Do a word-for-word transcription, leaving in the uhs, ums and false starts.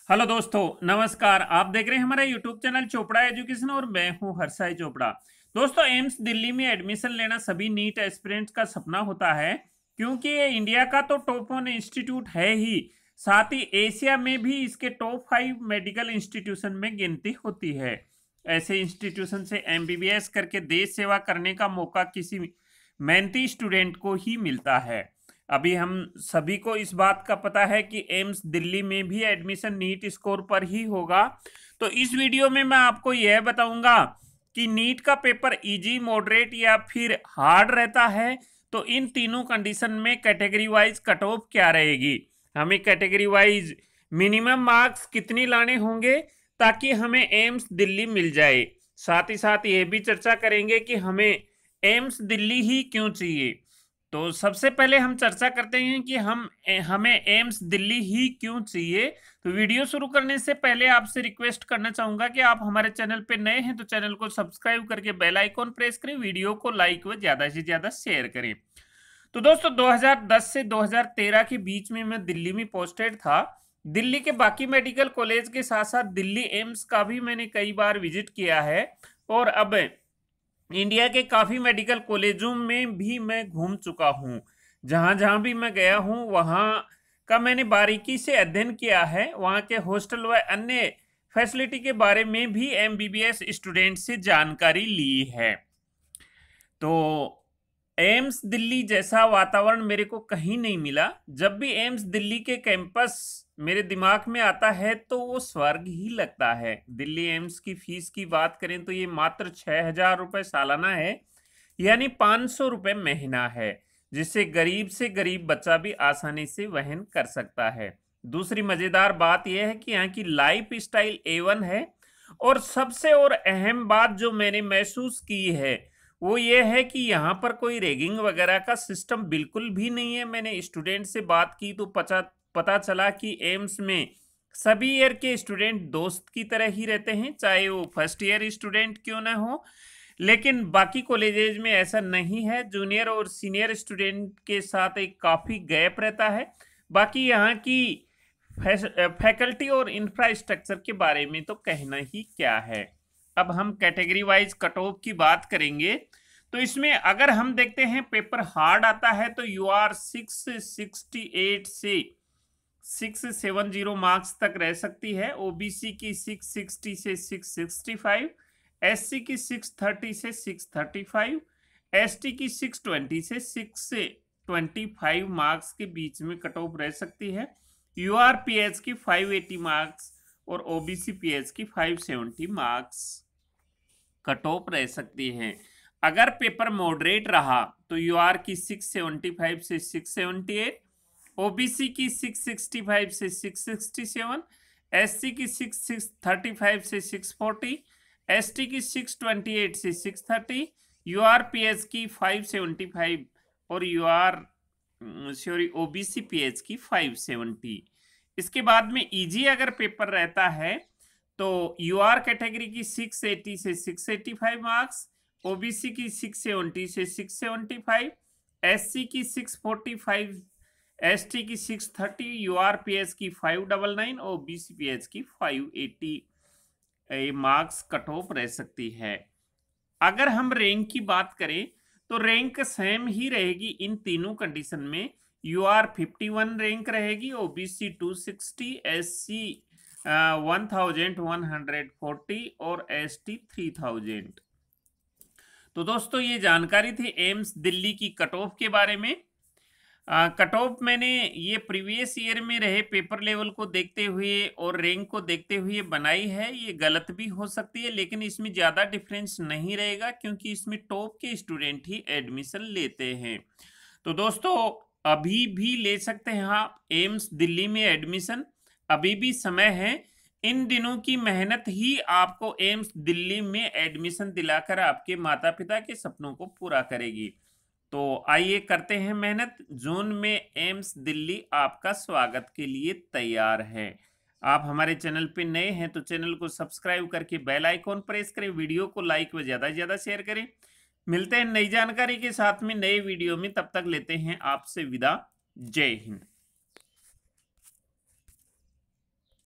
Hello दोस्तों, नमस्कार। आप देख रहे हैं हमारा यूट्यूब चैनल चोपड़ा एजुकेशन और मैं हूं हर्षाई चोपड़ा। दोस्तों, एम्स दिल्ली में एडमिशन लेना सभी नीट एस्पिरेंट्स का सपना होता है, क्योंकि ये इंडिया का तो टॉप वन इंस्टीट्यूट है ही, साथ ही एशिया में भी इसके टॉप फाइव मेडिकल इंस्टीट्यूशन में गिनती होती है। ऐसे इंस्टीट्यूशन से एमबीबीएस करके देश सेवा करने का मौका किसी मेहनती स्टूडेंट को ही मिलता है। अभी हम सभी को इस बात का पता है कि एम्स दिल्ली में भी एडमिशन नीट स्कोर पर ही होगा। तो इस वीडियो में मैं आपको यह बताऊंगा कि नीट का पेपर इजी, मॉडरेट या फिर हार्ड रहता है। तो इन तीनों कंडीशन में कैटेगरी वाइज कट ऑफ क्या रहेगी, हमें कैटेगरी वाइज मिनिमम मार्क्स कितनी लाने होंगे ताकि हमें एम्स दिल्ली मिल जाए। साथ ही साथ ये भी चर्चा करेंगे कि हमें एम्स दिल्ली ही क्यों चाहिए। तो सबसे पहले हम चर्चा करते हैं कि हम हमें एम्स दिल्ली ही क्यों चाहिए। तो वीडियो शुरू करने से पहले आपसे रिक्वेस्ट करना चाहूंगा कि आप हमारे चैनल पे नए हैं तो चैनल को सब्सक्राइब करके बेल आइकॉन प्रेस करें, वीडियो को लाइक व ज्यादा से ज्यादा शेयर करें। तो दोस्तों, दो हज़ार दस से दो हज़ार तेरह के बीच में मैं दिल्ली में पोस्टेड था। दिल्ली के बाकी मेडिकल कॉलेज के साथ साथ दिल्ली एम्स का भी मैंने कई बार विजिट किया है और अब इंडिया के काफी मेडिकल कॉलेजों में भी मैं घूम चुका हूं। जहां जहां भी मैं गया हूं वहां का मैंने बारीकी से अध्ययन किया है। वहां के हॉस्टल व अन्य फैसिलिटी के बारे में भी एमबीबीएस स्टूडेंट से जानकारी ली है। तो एम्स दिल्ली जैसा वातावरण मेरे को कहीं नहीं मिला। जब भी एम्स दिल्ली के कैंपस मेरे दिमाग में आता है तो वो स्वर्ग ही लगता है। दिल्ली एम्स की फीस की बात करें तो ये मात्र छह हजार रुपये सालाना है, यानी पाँच सौ रुपये महीना है, जिससे गरीब से गरीब बच्चा भी आसानी से वहन कर सकता है। दूसरी मजेदार बात यह है कि यहाँ की लाइफ स्टाइल ए वन है। और सबसे और अहम बात जो मैंने महसूस की है वो ये है कि यहाँ पर कोई रैगिंग वगैरह का सिस्टम बिल्कुल भी नहीं है। मैंने स्टूडेंट से बात की तो पता पता चला कि एम्स में सभी ईयर के स्टूडेंट दोस्त की तरह ही रहते हैं, चाहे वो फर्स्ट ईयर स्टूडेंट क्यों ना हो। लेकिन बाकी कॉलेजेज में ऐसा नहीं है। जूनियर और सीनियर स्टूडेंट के साथ एक काफ़ी गैप रहता है। बाकी यहाँ की फैकल्टी और इंफ्रास्ट्रक्चर के बारे में तो कहना ही क्या है। अब हम कैटेगरी वाइज कट ऑफ की बात करेंगे। तो इसमें अगर हम देखते हैं पेपर हार्ड आता है तो U R six sixty eight से सिक्स सेवन जीरो मार्क्स तक रह सकती है। ओबीसी की सिक्स सिक्सटी से सिक्स सिक्सटी फाइव, एससी की सिक्स थर्टी से सिक्स थर्टी फाइव, एसटी की सिक्स ट्वेंटी से सिक्स ट्वेंटी फाइव मार्क्स के बीच में कट ऑफ रह सकती है। यूआरपीएच की फाइव एटी मार्क्स और ओबीसी पीएच की five seventy marks cut off रह सकती है। अगर पेपर मॉडरेट रहा तो यूआर की सिक्स सेवेंटी फाइव से सिक्स सेवेंटी एट, ओबीसी की सिक्स सिक्सटी फाइव से सिक्स सिक्सटी सेवन, एससी की सिक्स थर्टी फाइव से सिक्स फोर्टी, एसटी की सिक्स ट्वेंटी एट से सिक्स थर्टी, यूआरपीएच की फाइव सेवेंटी फाइव और यूआर सॉरी ओबीसी पीएच की फाइव सेवेंटी। इसके बाद में इजी अगर पेपर रहता है तो यूआर कैटेगरी की सिक्स एटी से six eighty five marks, OBC की सिक्स सेवेंटी से सिक्स सेवेंटी फाइव, एससी की सिक्स फोर्टी फाइव, एसटी की सिक्स थर्टी, यूआरपीएस की फाइव नाइंटी नाइन और ओबीसीपीएच की five eighty marks cut off रह सकती है। अगर हम रैंक की बात करें तो रैंक सेम ही रहेगी इन तीनों कंडीशन में। यूआर फिफ्टी वन रैंक रहेगी, OBC two sixty, SC one thousand one hundred forty और एसटी थ्री थाउजेंड। तो दोस्तों, ये जानकारी थी एम्स दिल्ली की कट ऑफ के बारे में। कट ऑफ मैंने ये प्रीवियस ईयर में रहे पेपर लेवल को देखते हुए और रैंक को देखते हुए बनाई है। ये गलत भी हो सकती है लेकिन इसमें ज़्यादा डिफरेंस नहीं रहेगा क्योंकि इसमें टॉप के स्टूडेंट ही एडमिशन लेते हैं। तो दोस्तों, अभी भी ले सकते हैं आप एम्स दिल्ली में एडमिशन, अभी भी समय है। इन दिनों की मेहनत ही आपको एम्स दिल्ली में एडमिशन दिलाकर आपके माता पिता के सपनों को पूरा करेगी। तो आइए करते हैं मेहनत। जून में एम्स दिल्ली आपका स्वागत के लिए तैयार है। आप हमारे चैनल पे नए हैं तो चैनल को सब्सक्राइब करके बेल आइकॉन प्रेस करें, वीडियो को लाइक व ज़्यादा से ज़्यादा शेयर करें। मिलते हैं नई जानकारी के साथ में नए वीडियो में, तब तक लेते हैं आपसे विदा। जय हिंद।